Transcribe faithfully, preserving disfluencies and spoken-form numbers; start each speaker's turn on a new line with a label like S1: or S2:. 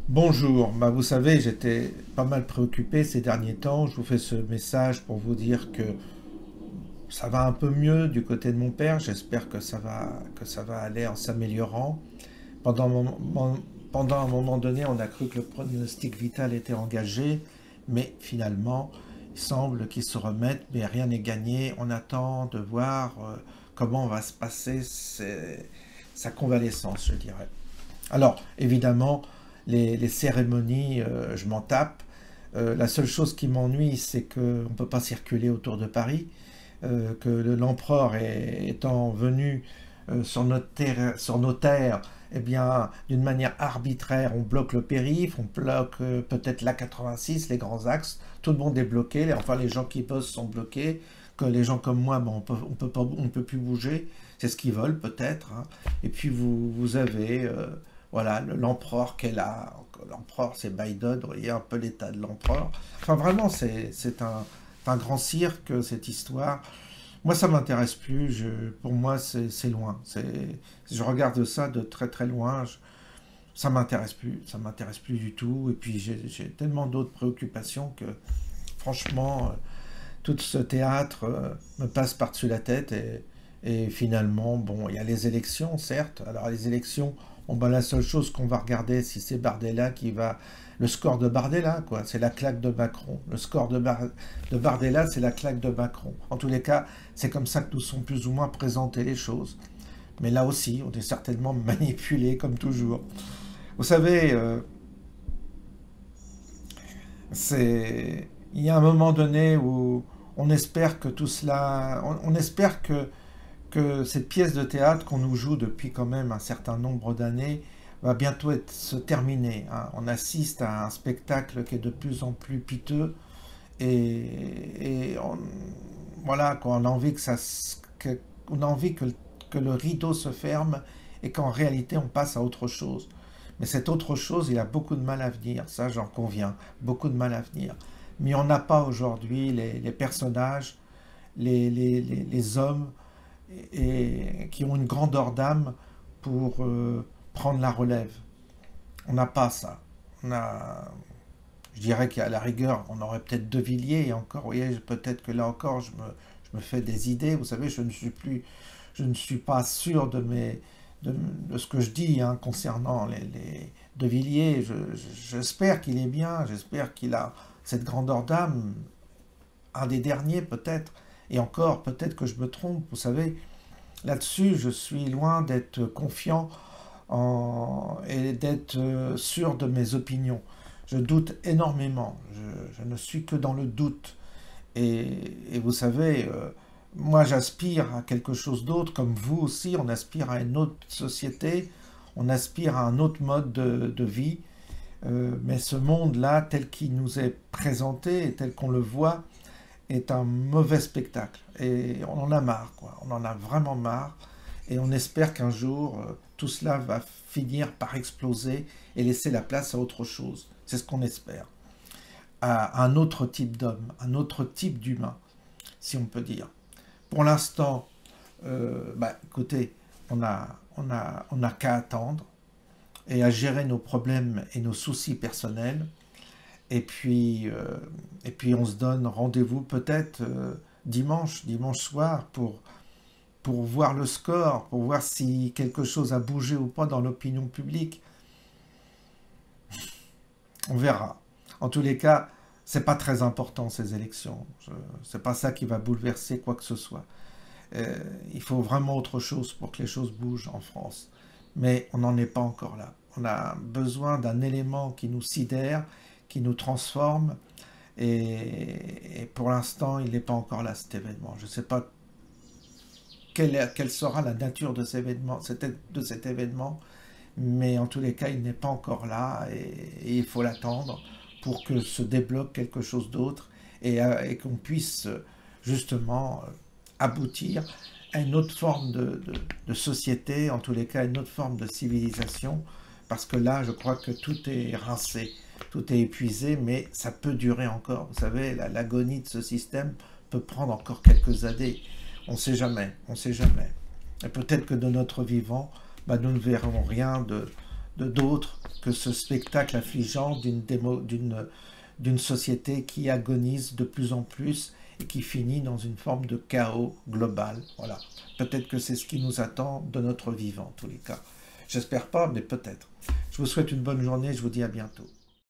S1: Bonjour, bah vous savez, j'étais pas mal préoccupé ces derniers temps. Je vous fais ce message pour vous dire que ça va un peu mieux du côté de mon père. J'espère que ça va, que ça va aller en s'améliorant. Pendant, mon- mon- pendant un moment donné, on a cru que le pronostic vital était engagé, mais finalement, il semble qu'il se remette, mais rien n'est gagné. On attend de voir euh, comment va se passer ces- sa convalescence, je dirais. Alors, évidemment, les, les cérémonies, euh, je m'en tape. Euh, la seule chose qui m'ennuie, c'est qu'on ne peut pas circuler autour de Paris, euh, que l'empereur est- étant venu euh, sur, notre terre- sur nos terres, eh bien, d'une manière arbitraire, on bloque le périph', on bloque euh, peut-être l'A quatre-vingt-six, les grands axes, tout le monde est bloqué, les- enfin les gens qui bossent sont bloqués, que les gens comme moi, bon, on peut, on peut pas, on peut plus bouger, c'est ce qu'ils veulent peut-être, hein. Et puis vous, vous avez euh, voilà, l'empereur qu'elle a. L'empereur, c'est Biden, vous voyez un peu l'état de l'empereur. Enfin, vraiment, c'est c'est un, un grand cirque, cette histoire. Moi, ça m'intéresse plus. Je, pour moi, c'est c'est loin. C'est, je regarde ça de très très loin. Je- ça m'intéresse plus. Ça m'intéresse plus du tout. Et puis, j'ai j'ai tellement d'autres préoccupations que, franchement, euh, tout ce théâtre euh, me passe par-dessus la tête et, et finalement, bon, il y a les élections, certes. Alors les élections, bon, ben, la seule chose qu'on va regarder, si c'est Bardella qui va... Le score de Bardella, quoi, c'est la claque de Macron. Le score de, Bar- de Bardella, c'est la claque de Macron. En tous les cas, c'est comme ça que nous sont plus ou moins présentées les choses. Mais là aussi, on est certainement manipulé, comme toujours. Vous savez, euh, c'est... Il y a un moment donné où on espère que tout cela... On, on espère que que cette pièce de théâtre qu'on nous joue depuis quand même un certain nombre d'années va bientôt être, se terminer, hein. On assiste à un spectacle qui est de plus en plus piteux et, et on, voilà, quoi, on a envie que ça, que, on a envie que, que le rideau se ferme et qu'en réalité on passe à autre chose. Mais cette autre chose, il a beaucoup de mal à venir, ça j'en conviens, beaucoup de mal à venir. Mais on n'a pas aujourd'hui les, les personnages, les, les, les, les hommes et qui ont une grandeur d'âme pour euh, prendre la relève. On n'a pas ça. On a, je dirais qu'à la rigueur, on aurait peut-être De Villiers, et encore, vous voyez, peut-être que là encore, je me, je me fais des idées. Vous savez, je ne suis plus, je ne suis pas sûr de, mes, de, de ce que je dis, hein, concernant les, les De Villiers. Je- je- J'espère qu'il est bien, j'espère qu'il a cette grandeur d'âme, un des derniers peut-être, et encore, peut-être que je me trompe, vous savez, là-dessus, je suis loin d'être confiant en- et d'être euh, sûr de mes opinions. Je doute énormément. Je, je ne suis que dans le doute. Et, et vous savez, euh, moi j'aspire à quelque chose d'autre, comme vous aussi, on aspire à une autre société, on aspire à un autre mode de, de vie. Euh, mais ce monde-là, tel qu'il nous est présenté et tel qu'on le voit, est un mauvais spectacle. Et on en a marre, quoi. On en a vraiment marre. Et on espère qu'un jour, euh, tout cela va finir par exploser et laisser la place à autre chose. C'est ce qu'on espère. À un autre type d'homme, un autre type d'humain, si on peut dire. Pour l'instant, euh, bah, écoutez, on a, on a, on a qu'à attendre et à gérer nos problèmes et nos soucis personnels. Et puis, euh, et puis on se donne rendez-vous peut-être euh, dimanche, dimanche soir, pour, pour voir le score, pour voir si quelque chose a bougé ou pas dans l'opinion publique. On verra. En tous les cas, c'est pas très important ces élections. Je, c'est pas ça qui va bouleverser quoi que ce soit. Euh, il faut vraiment autre chose pour que les choses bougent en France. Mais on n'en est pas encore là. On a besoin d'un élément qui nous sidère, qui nous transforme. Et, et pour l'instant, il n'est pas encore là, cet événement. Je ne sais pas quelle, est- quelle sera la nature de, cet événement, de cet événement, mais en tous les cas, il n'est pas encore là et, et il faut l'attendre pour que se débloque quelque chose d'autre et, euh, et qu'on puisse euh, justement euh, aboutir à une autre forme de, de, de société, en tous les cas, une autre forme de civilisation, parce que là, je crois que tout est rincé, tout est épuisé, mais ça peut durer encore. Vous savez, la- l'agonie de ce système peut prendre encore quelques années. On ne sait jamais, on ne sait jamais. Et peut-être que de notre vivant, bah, nous ne verrons rien de, de d'autre que ce spectacle affligeant d'une démo- d'une d'une société qui agonise de plus en plus et qui finit dans une forme de chaos global. Voilà. Peut-être que c'est ce qui nous attend de notre vivant, en tous les cas. J'espère pas, mais peut-être. Je vous souhaite une bonne journée, je vous dis à bientôt.